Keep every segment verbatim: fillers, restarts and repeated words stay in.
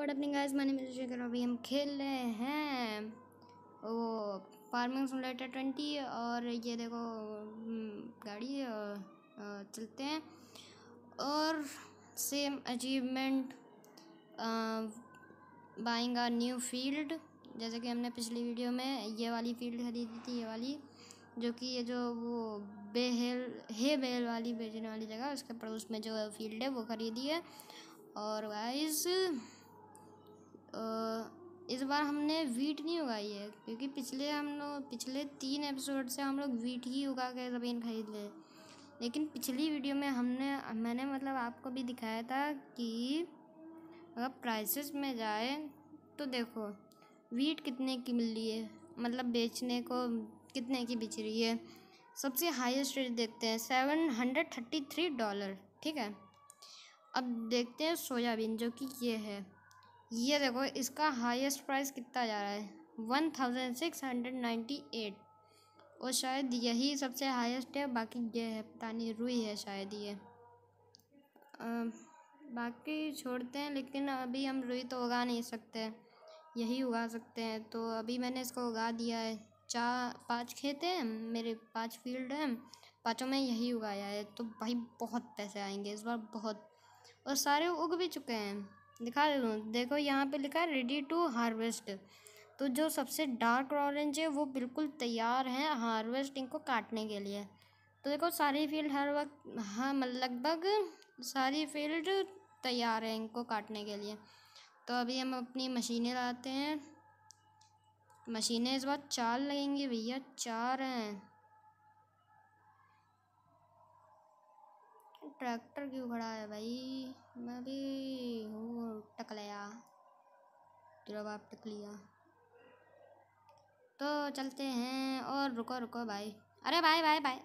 What happening guys, मैंने music करो। अभी हम खेल रहे हैं वो फार्मिंग सिमुलेटर ट्वेंटी। और ये देखो गाड़ी और चलते हैं। और same achievement buying a new field, जैसे कि हमने पिछली वीडियो में ये वाली फील्ड खरीदी थी। ये वाली जो कि ये जो वो बेहेल हे बेल वाली बेचने वाली जगह, उसके पड़ोस में जो फील्ड है वो खरीदी है। और गाइस इस बार हमने वीट नहीं उगाई है, क्योंकि पिछले हम लोग पिछले तीन एपिसोड से हम लोग वीट ही उगा के ज़मीन खरीद ले। लेकिन पिछली वीडियो में हमने मैंने मतलब आपको भी दिखाया था कि अगर प्राइसेस में जाए तो देखो वीट कितने की मिल रही है, मतलब बेचने को कितने की बिच रही है। सबसे हाईएस्ट रेट देखते हैं, seven hundred thirty three dollar. ठीक है, अब देखते हैं सोयाबीन, जो कि ये है। ये देखो इसका हाईएस्ट प्राइस कितना जा रहा है, one thousand six hundred ninety eight. और शायद यही सबसे हाईएस्ट है, बाकी ये है पता नहीं, रुई है शायद ये। आ, बाकी छोड़ते हैं, लेकिन अभी हम रुई तो उगा नहीं सकते, यही उगा सकते हैं। तो अभी मैंने इसको उगा दिया है। चार पाँच खेत हैं मेरे, पांच फील्ड हैं, पाँचों में यही उगाया है। तो भाई बहुत पैसे आएंगे इस बार, बहुत। और सारे उग भी चुके हैं, दिखा दे दूँ। देखो यहाँ पे लिखा है रेडी टू हार्वेस्ट। तो जो सबसे डार्क ऑरेंज है वो बिल्कुल तैयार हैं हार्वेस्ट, इनको काटने के लिए। तो देखो सारी फील्ड हर वक्त, हाँ लगभग सारी फील्ड तैयार है इनको काटने के लिए। तो अभी हम अपनी मशीनें लाते हैं। मशीनें इस बार चार लगेंगी भैया, चार हैं। ट्रैक्टर क्यों खड़ा है भाई, मैं भी हूँ टकलया, तेरा बाप टक लिया। तो चलते हैं। और रुको रुको भाई, अरे भाई भाई भाई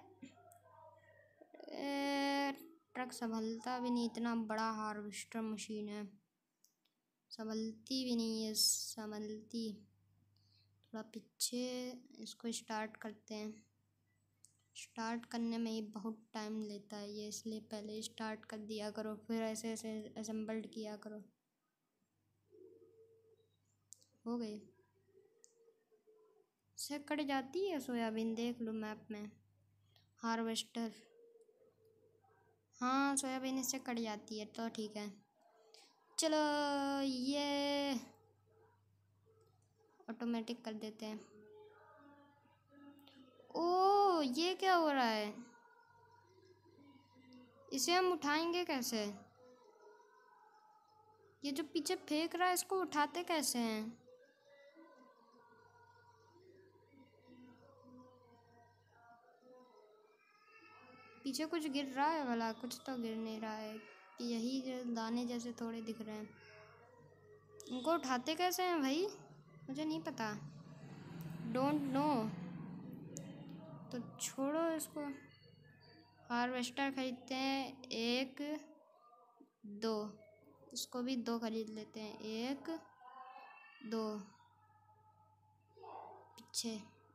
ए, ट्रक संभलता भी नहीं, इतना बड़ा हार्वेस्टर मशीन है, संभलती भी नहीं है संभलती। थोड़ा पीछे इसको स्टार्ट करते हैं। स्टार्ट करने में ही बहुत टाइम लेता है ये, इसलिए पहले स्टार्ट कर दिया करो, फिर ऐसे ऐसे असेंबल्ड किया करो। हो गई, से कट जाती है सोयाबीन, देख लो मैप में हार्वेस्टर। हाँ सोयाबीन इससे कट जाती है, तो ठीक है। चलो ये ऑटोमेटिक कर देते हैं। ओ ये क्या हो रहा है, इसे हम उठाएंगे कैसे? ये जो पीछे फेंक रहा है इसको उठाते कैसे हैं? पीछे कुछ गिर रहा है वाला, कुछ तो गिर नहीं रहा है, कि यही जो दाने जैसे थोड़े दिख रहे हैं। इनको उठाते कैसे हैं भाई, मुझे नहीं पता, डोंट नो। तो छोड़ो इसको, हार्वेस्टर खरीदते हैं। एक दो, इसको भी दो खरीद लेते हैं। एक दो पीछे।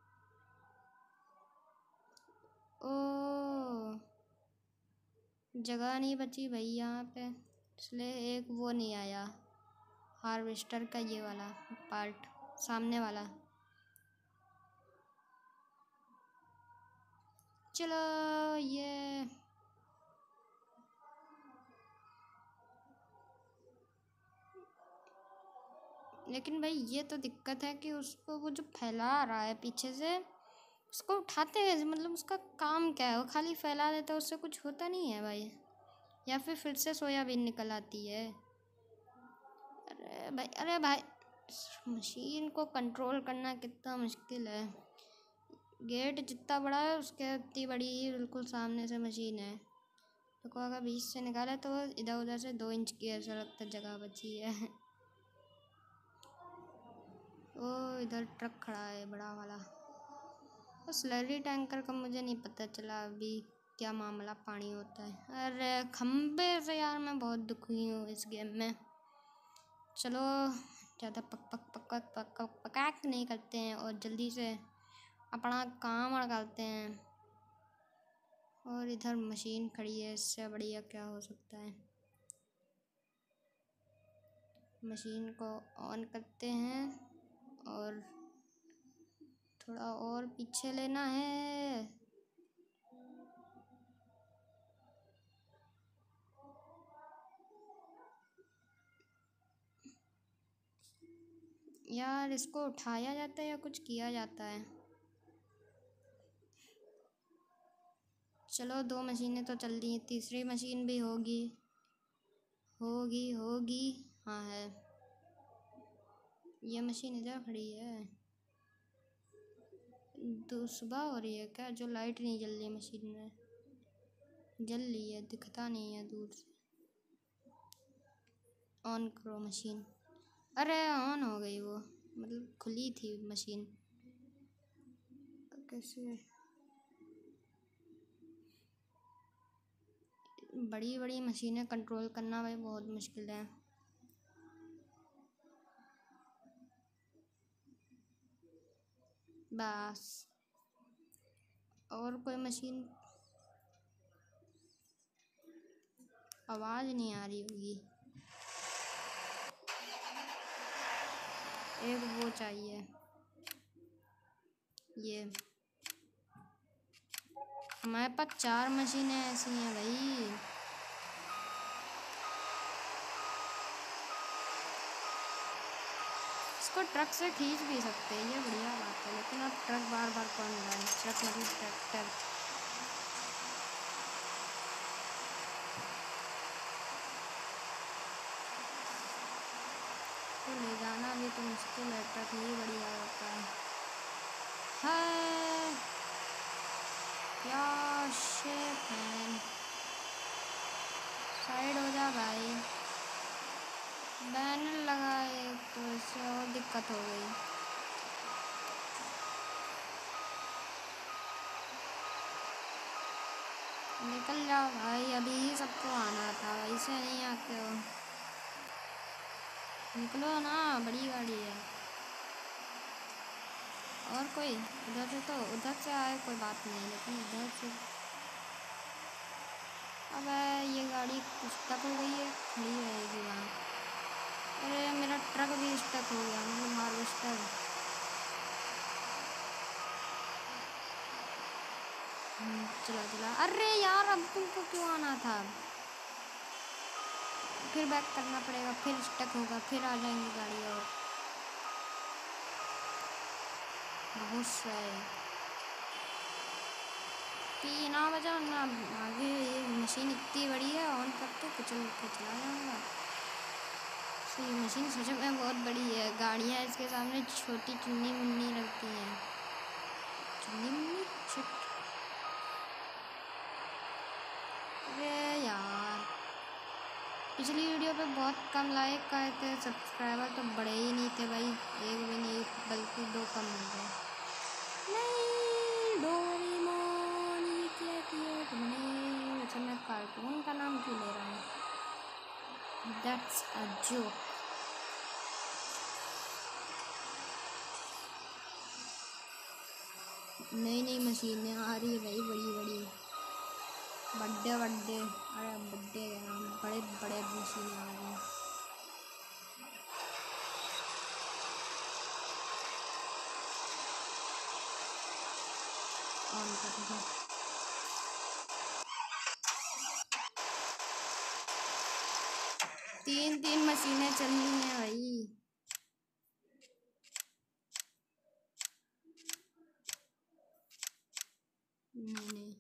ओ जगह नहीं बची भाई यहाँ पे, इसलिए एक वो नहीं आया हार्वेस्टर का, ये वाला पार्ट सामने वाला। चलो ये लेकिन भाई ये तो दिक्कत है कि उसको वो जो फैला रहा है पीछे से, उसको उठाते हैं, मतलब उसका काम क्या है, वो खाली फैला देता है, उससे कुछ होता नहीं है भाई। या फिर फिर से सोयाबीन निकल आती है। अरे भाई अरे भाई, मशीन को कंट्रोल करना कितना मुश्किल है। गेट जितना बड़ा है उसके उतनी बड़ी ही बिल्कुल सामने से मशीन है। तो को अगर बीच से निकाला तो इधर उधर से दो इंच की ऐसा लगता जगह बची है। ओ इधर ट्रक खड़ा है बड़ा वाला। तो स्लरी टैंकर का मुझे नहीं पता चला अभी क्या मामला पानी होता है। अरे खम्बे से यार मैं बहुत दुखी हूँ इस गेम में। चलो ज़्यादा पक पक पक पक पक पक पकाक नहीं करते हैं और जल्दी से अपना काम करते हैं। और इधर मशीन खड़ी है, इससे बढ़िया क्या हो सकता है। मशीन को ऑन करते हैं और थोड़ा और पीछे लेना है। यार इसको उठाया जाता है या कुछ किया जाता है? चलो दो मशीनें तो चल रही हैं, तीसरी मशीन भी होगी होगी होगी हाँ है। ये मशीन इधर खड़ी है। तो सुबह हो रही है क्या? जो लाइट नहीं जल रही है मशीन में, जल रही है, दिखता नहीं है दूर से। ऑन करो मशीन। अरे ऑन हो गई वो, मतलब खुली थी मशीन। कैसे? बड़ी बड़ी मशीनें कंट्रोल करना भाई बहुत मुश्किल है। बस और कोई मशीन आवाज़ नहीं आ रही होगी। एक वो चाहिए, ये हमारे पास चार मशीनें ऐसी हैं भाई। इसको ट्रक से खींच भी सकते हैं, ये बढ़िया बात है, लेकिन अब ट्रक बार बार कौन लाए? ट्रक मतलब ट्रैक्टर। तो ले जाना भी तो मुश्किल है, ट्रक ही बढ़िया होता है। है क्या शेप है? साइड हो जा भाई। बैनर लगाए तो इससे और दिक्कत हो गई। निकल जाओ भाई, अभी ही सबको आना था, ऐसे नहीं आते हो। निकलो ना, बड़ी गाड़ी है। और कोई उधर से, तो उधर से आए कोई बात नहीं, लेकिन इधर से अब ये गाड़ी स्टक हो गई है, खड़ी रहेगी वहाँ। अरे मेरा ट्रक भी स्टक हो गया, मतलब हार्वेस्टर। चला चला। अरे यार अब तुमको क्यों आना था? फिर बैक करना पड़ेगा, फिर स्टक होगा, फिर आ जाएंगी गाड़ी। और बहुत सही तीन आ बजा ना। आगे ये मशीन इतनी बड़ी है, ऑन करके कुचल के चला जाऊँगा। तो ये मशीन सच में बहुत बड़ी है, गाड़ियाँ इसके सामने छोटी चुन्नी मुन्नी लगती हैं। चुन्नी मुन्नी छिट। अरे यार पिछली वीडियो पे बहुत कम लाइक आए थे, सब्सक्राइबर तो बड़े ही नहीं थे भाई, एक भी नहीं बल्कि दो कम हो गए। नहीं डोरेमोन ये क्या किया तुमने? अच्छा मैं कार्टून का नाम क्यों ले रहा हूँ? That's a joke. नई नई मशीनें आ रही है भाई, बड़ी बड़ी बड्डे बड्डे। अरे बड्डे बड़े बड़े मशीनें आ रही हैं। ऑन कर दो। तीन तीन मशीनें चल रही हैं भाई। नहीं नहीं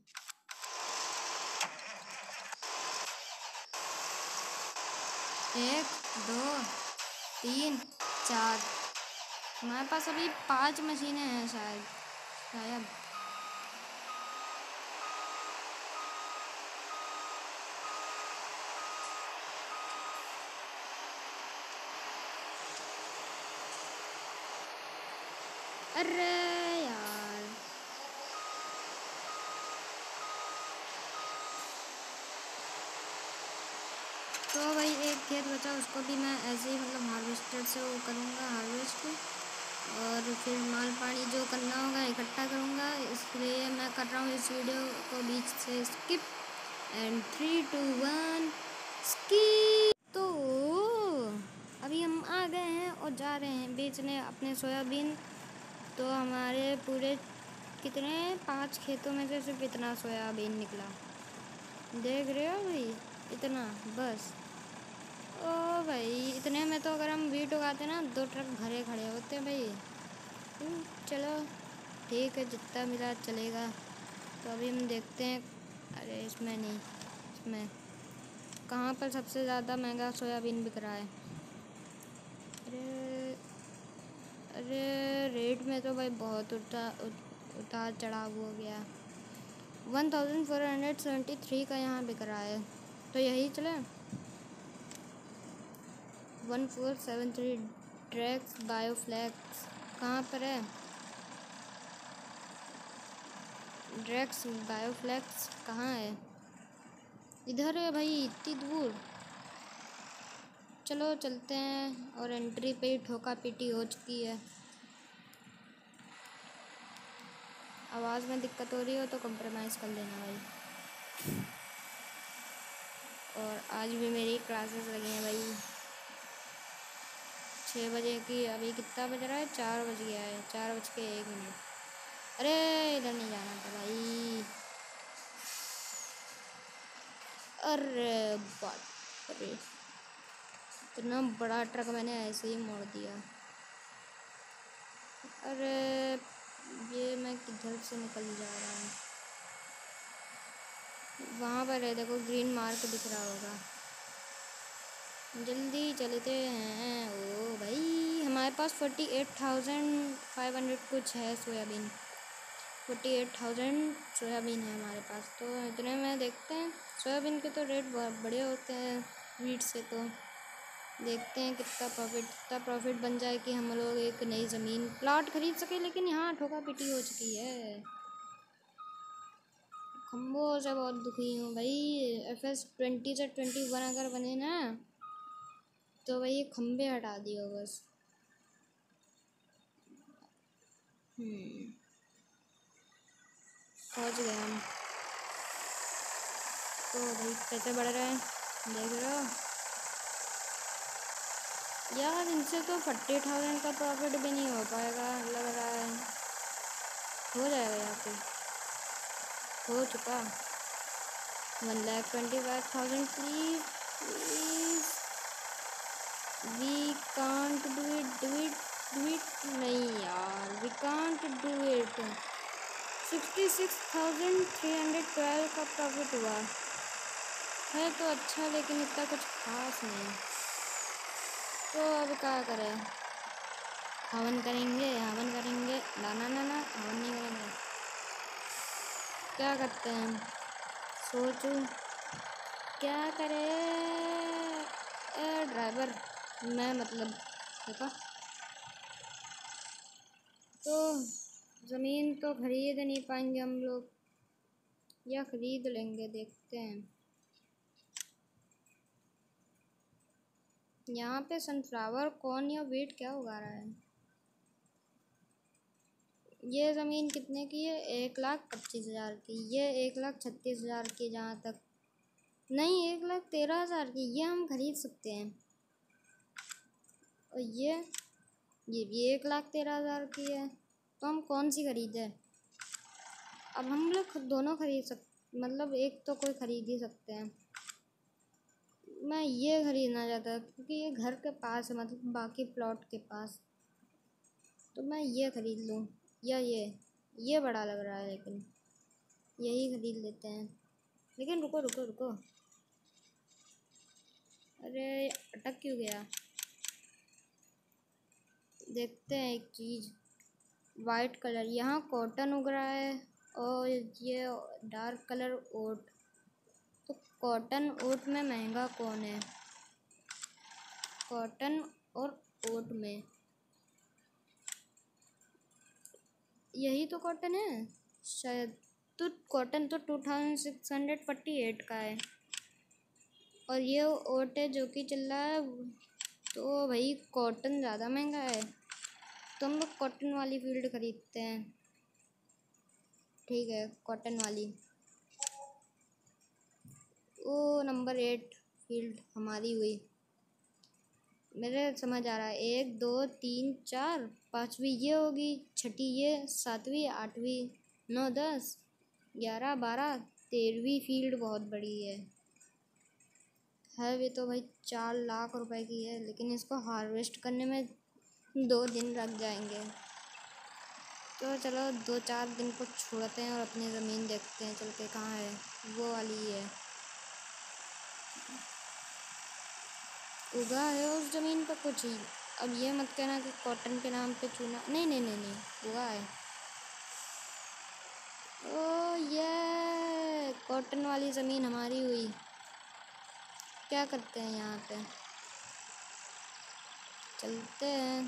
एक दो तीन चार, हमारे पास अभी पांच मशीनें हैं शायद शायद अरे यार तो भाई एक खेत बचा, उसको भी मैं ऐसे ही मतलब हार्वेस्टर से वो करूँगा हार्वेस्ट, और फिर माल पानी जो करना होगा इकट्ठा करूँगा। इसलिए मैं कर रहा हूँ इस वीडियो को बीच से skip. And three two one skip. तो अभी हम आ गए हैं और जा रहे हैं बेचने अपने सोयाबीन। तो हमारे पूरे कितने पांच खेतों में से सिर्फ इतना सोयाबीन निकला, देख रहे हो भाई, इतना बस। ओ भाई इतने में तो अगर हम वीट उगाते ना दो ट्रक भरे खड़े होते भाई। चलो ठीक है, जितना मिला चलेगा। तो अभी हम देखते हैं। अरे इसमें नहीं, इसमें कहाँ पर सबसे ज़्यादा महंगा सोयाबीन बिक रहा है। अरे अरे रेट में तो भाई बहुत उठा उतार चढ़ाव हो गया। One thousand four hundred seventy three का यहाँ बिक रहा है, तो यही चले। वन फोर सेवन थ्री ड्रैक्स बायोफ्लैक्स कहाँ पर है? ड्रैक्स बायोफ्लैक्स कहाँ है? इधर है भाई, इतनी दूर। चलो चलते हैं। और एंट्री पे ही ठोका पीटी हो चुकी है। आवाज़ में दिक्कत हो रही हो तो कंप्रोमाइज़ कर लेना भाई। और आज भी मेरी क्लासेस लगी हैं भाई, छः बजे की। अभी कितना बज रहा है? चार बज गया है, चार बज के एक मिनट। अरे इधर नहीं जाना था भाई। अरे बात, अरे इतना बड़ा ट्रक मैंने ऐसे ही मोड़ दिया। अरे ये मैं किधर से निकल जा रहा हूँ? वहाँ पर है, देखो ग्रीन मार्क दिख रहा होगा। जल्दी चलते हैं। ओ भाई हमारे पास forty eight thousand five hundred कुछ है soybean. Forty eight thousand soybean है हमारे पास। तो इतने में देखते हैं। सोयाबीन के तो रेट बहुत बड़े होते हैं वीट से। तो देखते हैं कितना प्रॉफिट कितना प्रॉफिट बन जाए कि हम लोग एक नई ज़मीन प्लॉट खरीद सके। लेकिन यहाँ ठोका पिटी हो चुकी है। खम्भों से बहुत दुखी हूँ भाई। एफ एस ट्वेंटी से ट्वेंटी वन अगर बने ना तो भाई ये खम्भे हटा दियो बस। हम्म पहुँच गए हम। तो भाई पैसे बढ़ रहे हैं, देख रहे हो यार। इनसे तो फोर्टी थाउजेंड का प्रॉफिट भी नहीं हो पाएगा लग रहा है। हो जाएगा यहाँ पे, हो चुका। One lakh twenty five thousand please please. We can't do it do it do it नहीं यार, we can't do it. Sixty six thousand three hundred twelve का प्रॉफिट हुआ है तो अच्छा, लेकिन इतना कुछ खास नहीं। तो अब क्या करें? हवन करेंगे, हवन करेंगे। ना ना ना ना हवन नहीं करेंगे। क्या करते हैं? सोचूं क्या करें। ए ड्राइवर, मैं मतलब देखा तो ज़मीन तो खरीद नहीं पाएंगे हम लोग, या खरीद लेंगे, देखते हैं। यहाँ पे सनफ्लावर कॉर्न या वीट क्या उगा रहा है? ये ज़मीन कितने की है? एक लाख पच्चीस हज़ार की। ये एक लाख छत्तीस हज़ार की, जहाँ तक नहीं, एक लाख तेरह हज़ार की। ये हम खरीद सकते हैं। और ये ये भी एक लाख तेरह हज़ार की है। तो हम कौन सी खरीदें? अब हम लोग दोनों खरीद सक मतलब एक तो कोई खरीद ही सकते हैं। मैं ये खरीदना चाहता क्योंकि ये घर के पास है, मतलब बाकी प्लॉट के पास। तो मैं ये खरीद लूँ या ये ये बड़ा लग रहा है, लेकिन यही खरीद लेते हैं। लेकिन रुको रुको रुको, अरे अटक क्यों गया? देखते हैं एक चीज़। वाइट कलर, यहाँ कॉटन उग रहा है और ये डार्क कलर ओट। तो कॉटन ओट में महंगा कौन है? कॉटन और ओट में यही तो कॉटन है शायद। तो कॉटन तो two thousand six hundred forty eight का है और ये ओट है जो कि चल रहा है। तो भाई कॉटन ज़्यादा महंगा है, तो हम लोग कॉटन वाली फील्ड खरीदते हैं। ठीक है, कॉटन वाली। ओ नंबर एट फील्ड हमारी हुई। मेरे समझ आ रहा है, एक दो तीन चार, पाँचवीं ये होगी, छठी ये, सातवीं, आठवीं, नौ, दस, ग्यारह, बारह, तेरहवीं फील्ड बहुत बड़ी है है भी तो भाई चार लाख रुपए की है, लेकिन इसको हार्वेस्ट करने में दो दिन लग जाएंगे। तो चलो दो चार दिन को छोड़ते हैं और अपनी ज़मीन देखते हैं चल के कहाँ है। वो वाली ही है, उगा है उस ज़मीन पर कुछ ही। अब ये मत कहना कि कॉटन के नाम पे चूना, नहीं नहीं नहीं नहीं, उगा है। ओ ये कॉटन वाली ज़मीन हमारी हुई। क्या करते हैं यहाँ पे, चलते हैं।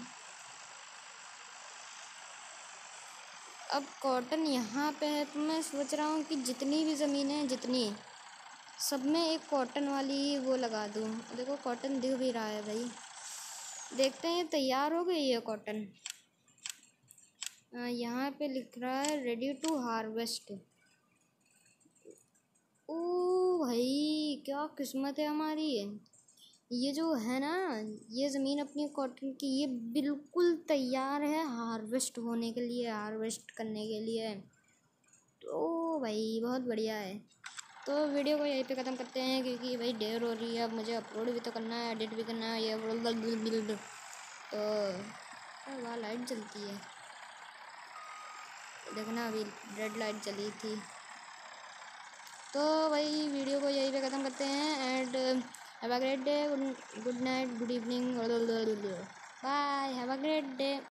अब कॉटन यहाँ पे है तो मैं सोच रहा हूँ कि जितनी भी ज़मीन है, जितनी सब में एक कॉटन वाली वो लगा दूँ। देखो कॉटन दिख भी रहा है भाई, देखते हैं ये तैयार हो गई है कॉटन। यहाँ पे लिख रहा है रेडी टू हार्वेस्ट। ओ भाई क्या किस्मत है हमारी। ये जो है ना, ये ज़मीन अपनी कॉटन की ये बिल्कुल तैयार है हार्वेस्ट होने के लिए, हार्वेस्ट करने के लिए। तो भाई बहुत बढ़िया है। तो वीडियो को यहीं पे ख़त्म करते हैं क्योंकि भाई देर हो रही है, अब मुझे अपलोड भी तो करना है, एडिट भी करना है। ये बिल्ड तो वहाँ लाइट जलती है, देखना अभी रेड लाइट जली थी। तो भाई वीडियो को यहीं पे ख़त्म करते हैं and have a great day, good night, good evening, bye, have a great day.